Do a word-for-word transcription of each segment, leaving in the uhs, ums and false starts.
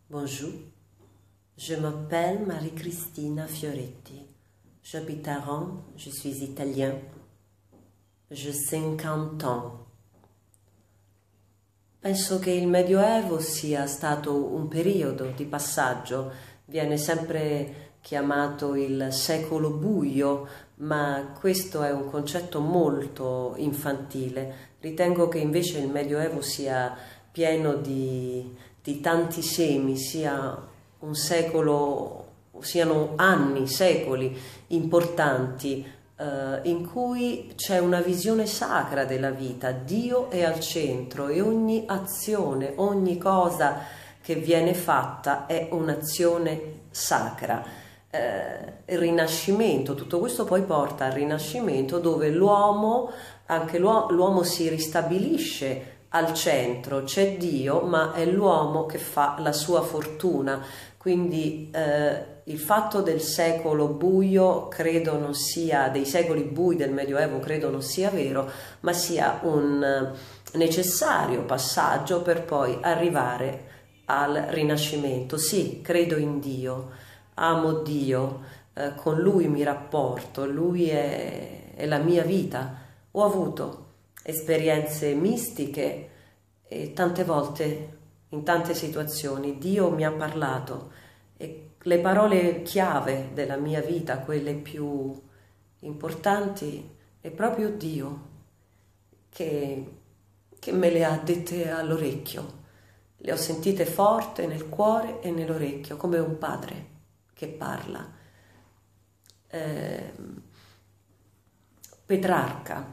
Bonjour, je m'appelle Marie-Cristina Fioretti, j'habite à Rome, je suis italien, j'ai cinquante ans. Penso che il Medioevo sia stato un periodo di passaggio, viene sempre chiamato il secolo buio, ma questo è un concetto molto infantile. Ritengo che invece il Medioevo sia pieno di, di tanti semi, sia un secolo, siano anni, secoli importanti, eh, in cui c'è una visione sacra della vita, Dio è al centro e ogni azione, ogni cosa che viene fatta è un'azione sacra. Eh, il Rinascimento, tutto questo poi porta al Rinascimento, dove l'uomo, anche l'uomo si ristabilisce al centro, c'è Dio, ma è l'uomo che fa la sua fortuna. Quindi eh, il fatto del secolo buio credo non sia, dei secoli bui del Medioevo credo non sia vero, ma sia un necessario passaggio per poi arrivare al Rinascimento. Sì, credo in Dio, amo Dio, eh, con Lui mi rapporto, Lui è, è la mia vita. Ho avuto esperienze mistiche e tante volte, in tante situazioni, Dio mi ha parlato e le parole chiave della mia vita, quelle più importanti, è proprio Dio che, che me le ha dette all'orecchio. Le ho sentite forte nel cuore e nell'orecchio, come un padre che parla. Eh, Petrarca: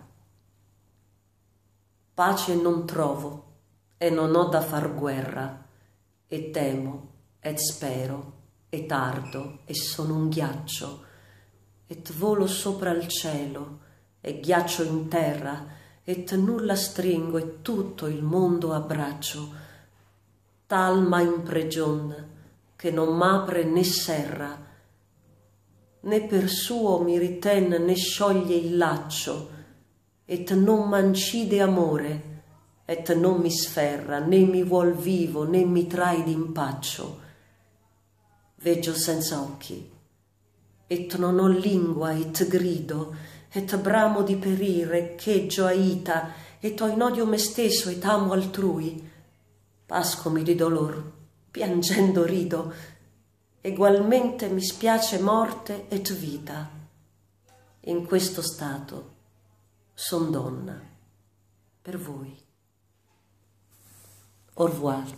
pace non trovo e non ho da far guerra, e temo, et spero, e tardo, e sono un ghiaccio, et volo sopra il cielo, e ghiaccio in terra, et nulla stringo, e tutto il mondo abbraccio, tal m'ha in pregion, che non m'apre né serra, né per suo mi riten né scioglie il laccio, et non m'ancide amore, et non mi sferra, né mi vuol vivo, né mi trai d'impaccio. Veggio senza occhi, et non ho lingua, et grido, et bramo di perire, cheggio aita, et ho in odio me stesso, et amo altrui. Pascomi di dolor, piangendo rido, egualmente mi spiace morte et vita. In questo stato son donna per voi. Au revoir.